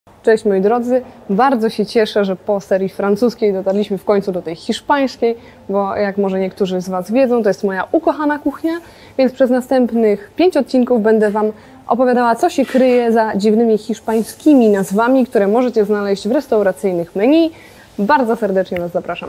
Cześć moi drodzy, bardzo się cieszę, że po serii francuskiej dotarliśmy w końcu do tej hiszpańskiej, bo jak może niektórzy z Was wiedzą, to jest moja ukochana kuchnia, więc przez następnych 5 odcinków będę Wam opowiadała, co się kryje za dziwnymi hiszpańskimi nazwami, które możecie znaleźć w restauracyjnych menu. Bardzo serdecznie Was zapraszam.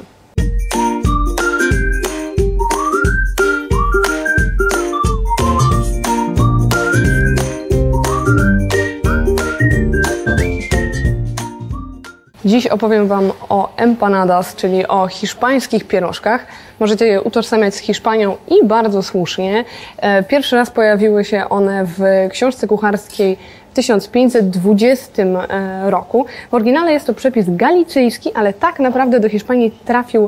Dziś opowiem Wam o empanadas, czyli o hiszpańskich pierożkach. Możecie je utożsamiać z Hiszpanią i bardzo słusznie. Pierwszy raz pojawiły się one w książce kucharskiej w 1520 roku. W oryginale jest to przepis galicyjski, ale tak naprawdę do Hiszpanii trafił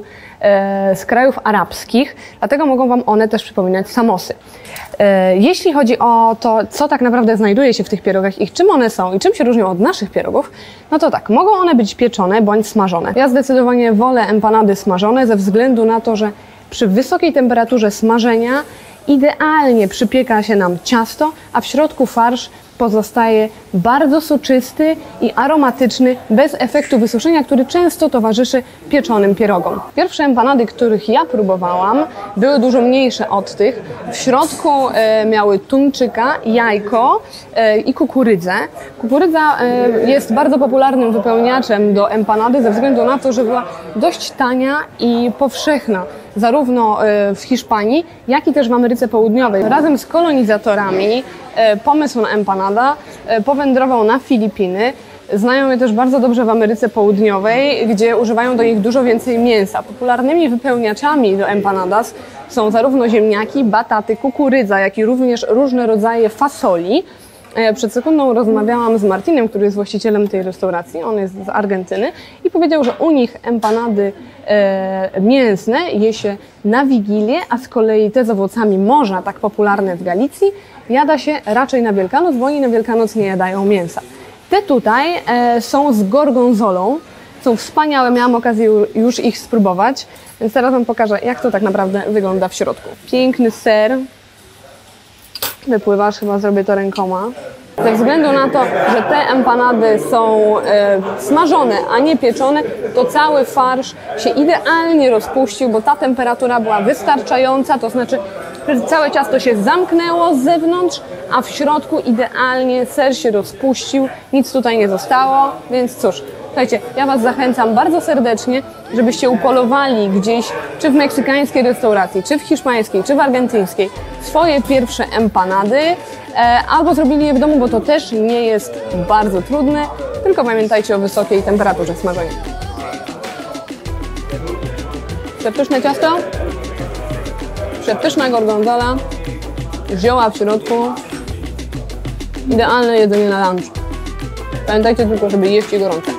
z krajów arabskich, dlatego mogą Wam one też przypominać samosy. Jeśli chodzi o to, co tak naprawdę znajduje się w tych pierogach i czym one są i czym się różnią od naszych pierogów, no to tak, mogą one być pieczone bądź smażone. Ja zdecydowanie wolę empanady smażone ze względu na to, że przy wysokiej temperaturze smażenia idealnie przypieka się nam ciasto, a w środku farsz pozostaje bardzo soczysty i aromatyczny, bez efektu wysuszenia, który często towarzyszy pieczonym pierogom. Pierwsze empanady, których ja próbowałam, były dużo mniejsze od tych. W środku miały tuńczyka, jajko i kukurydzę. Kukurydza jest bardzo popularnym wypełniaczem do empanady ze względu na to, że była dość tania i powszechna zarówno w Hiszpanii, jak i też w Ameryce Południowej. Razem z kolonizatorami pomysł na empanada powędrował na Filipiny. Znają je też bardzo dobrze w Ameryce Południowej, gdzie używają do nich dużo więcej mięsa. Popularnymi wypełniaczami do empanadas są zarówno ziemniaki, bataty, kukurydza, jak i również różne rodzaje fasoli. Przed sekundą rozmawiałam z Martinem, który jest właścicielem tej restauracji, on jest z Argentyny i powiedział, że u nich empanady mięsne je się na Wigilię, a z kolei te z owocami morza, tak popularne w Galicji, jada się raczej na Wielkanoc, bo oni na Wielkanoc nie jadają mięsa. Te tutaj są z gorgonzolą, są wspaniałe, miałam okazję już ich spróbować, więc teraz Wam pokażę, jak to tak naprawdę wygląda w środku. Piękny ser. Wypływasz, chyba zrobię to rękoma. Ze względu na to, że te empanady są smażone, a nie pieczone, to cały farsz się idealnie rozpuścił, bo ta temperatura była wystarczająca, to znaczy, że całe ciasto się zamknęło z zewnątrz, a w środku idealnie ser się rozpuścił, nic tutaj nie zostało, więc cóż. Słuchajcie, ja Was zachęcam bardzo serdecznie, żebyście upolowali gdzieś, czy w meksykańskiej restauracji, czy w hiszpańskiej, czy w argentyńskiej, swoje pierwsze empanady, albo zrobili je w domu, bo to też nie jest bardzo trudne, tylko pamiętajcie o wysokiej temperaturze smażenia. Przepyszne ciasto, przepyszna gorgonzola, zioła w środku, idealne jedzenie na lunch. Pamiętajcie tylko, żeby jeść je gorące.